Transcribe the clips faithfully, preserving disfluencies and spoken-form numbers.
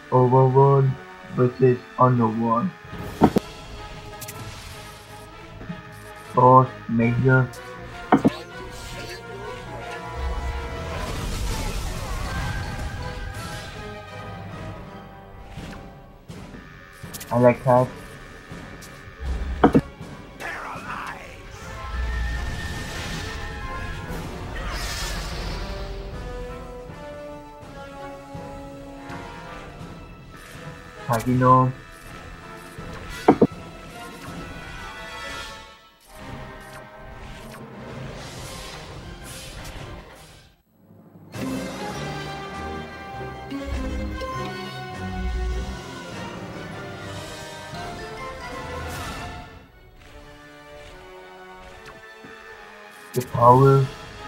Overworld versus Underworld. Force Major. I like that. Casino. The power.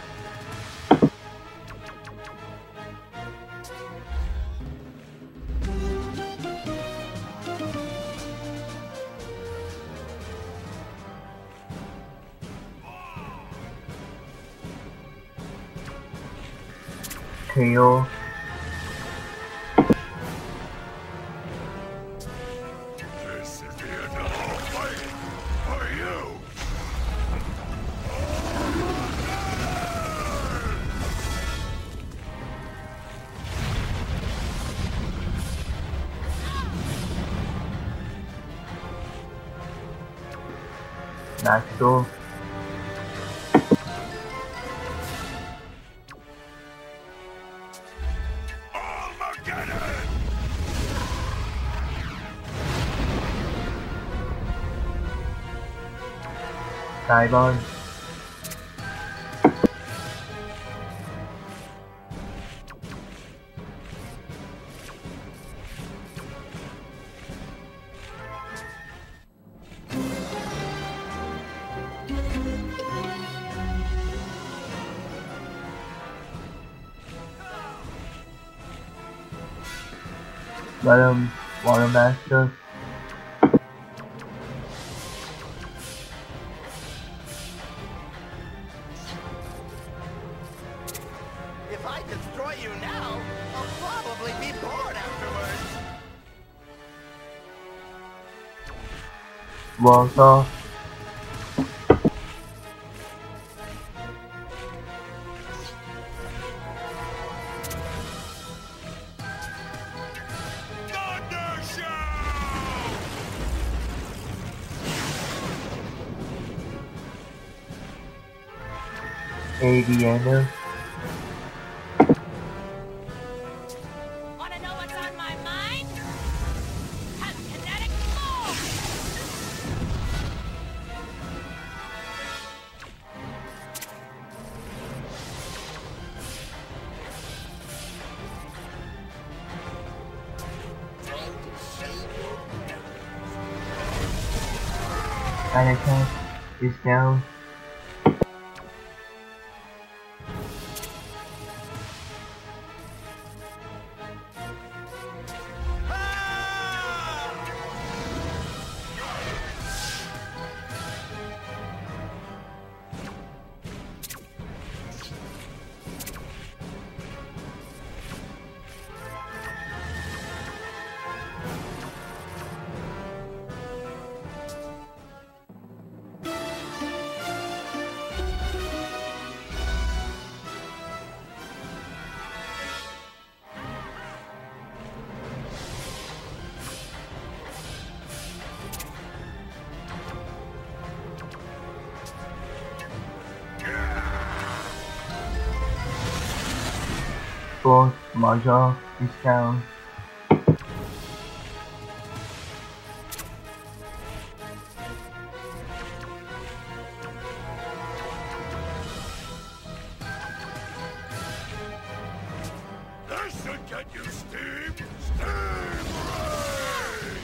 Chaor. This is the end of all fighting for you. Maxxor. Taiwan. Venom, Water Master. If I destroy you now, I'll probably be bored afterwards. Warsaw. Aviana. Wanna know what's on my mind? Have kinetic flow! Anakin is down. Force Major is down. This should get you steamed. Steam rage!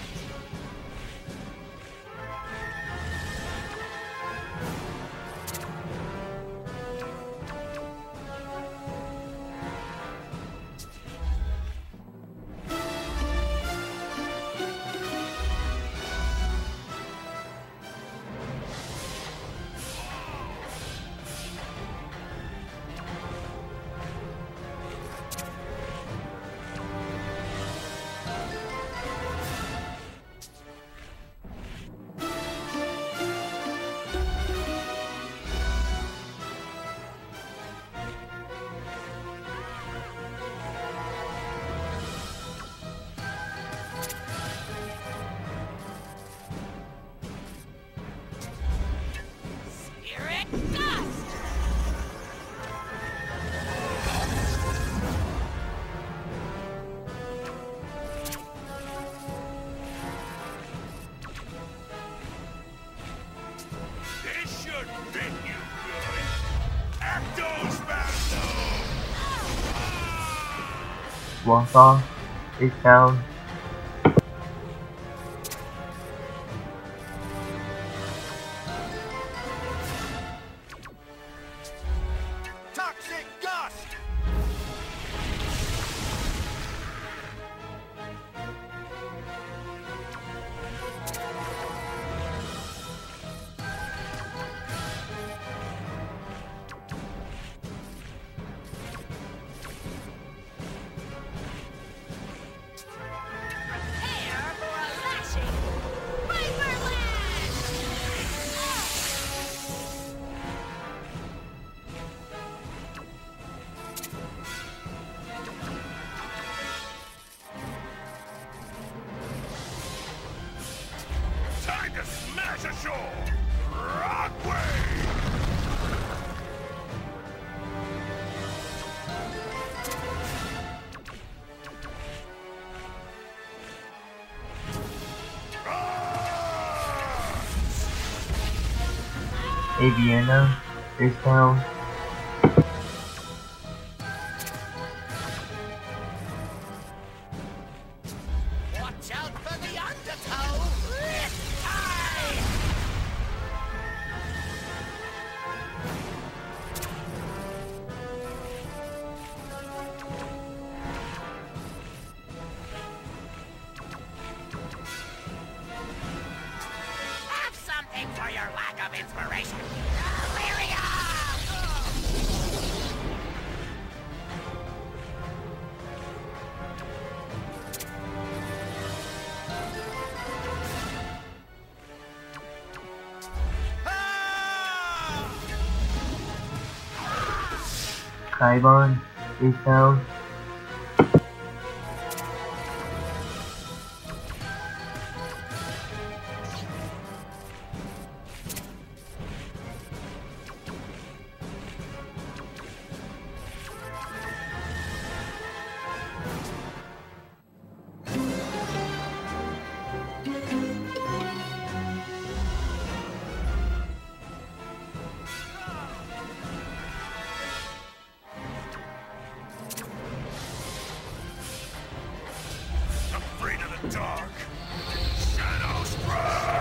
Warsaw is down. Toxic gust! Prepare for a lashing Overworld! Time to smash ashore! Rockway! Aviana is down. Watch out for the undertow! It's time! Have something for your lack of inspiration! Delirium! Ah! Kaibon is down. Afraid of the dark! Shadow spray!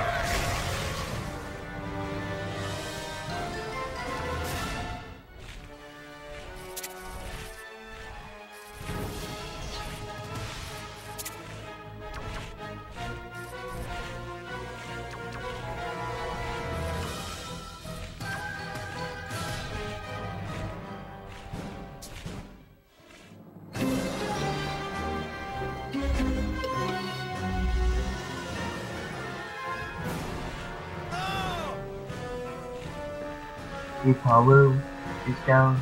The power is down.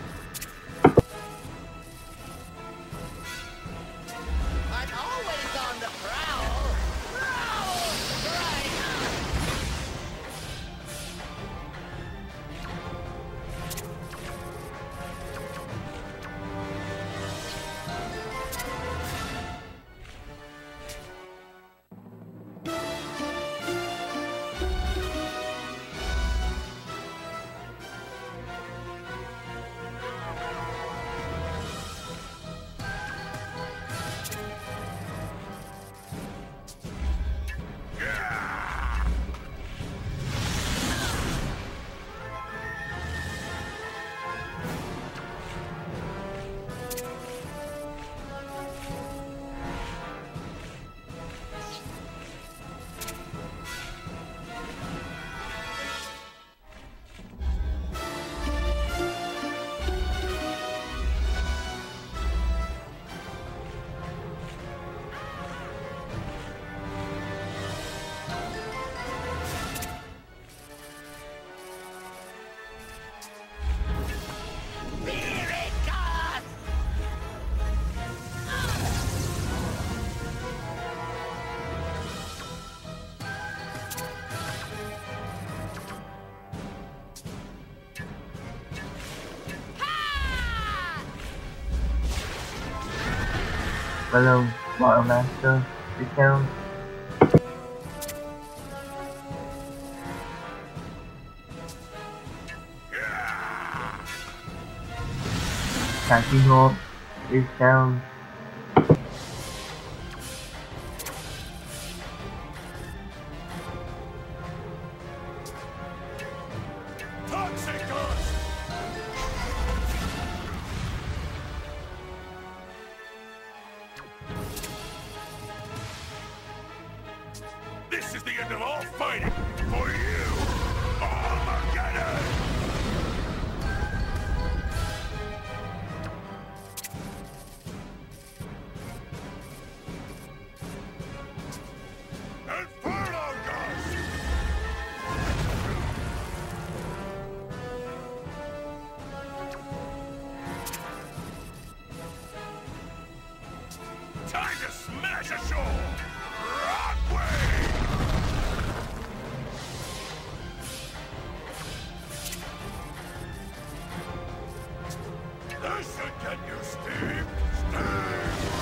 I'm always on the prowl! Prowl! Right! Hello, Battle Master is down. Tanking Hawk is down. the end of all fighting for you, Armageddon! Inferno dust! Time to smash ashore! Rockwave! This should get you steam! Steam!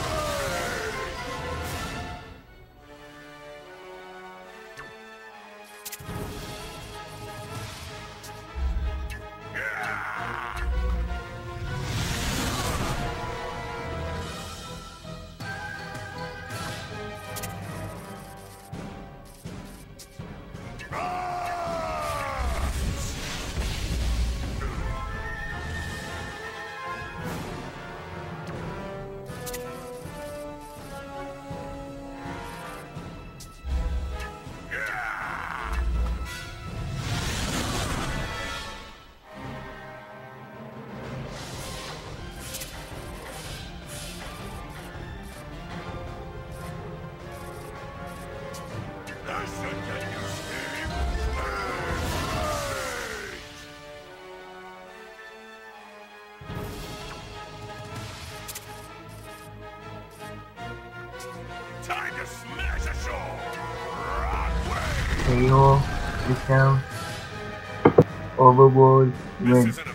Time to smash ashore! Rockwave! Chaor is down. Overworld This wins. isn't a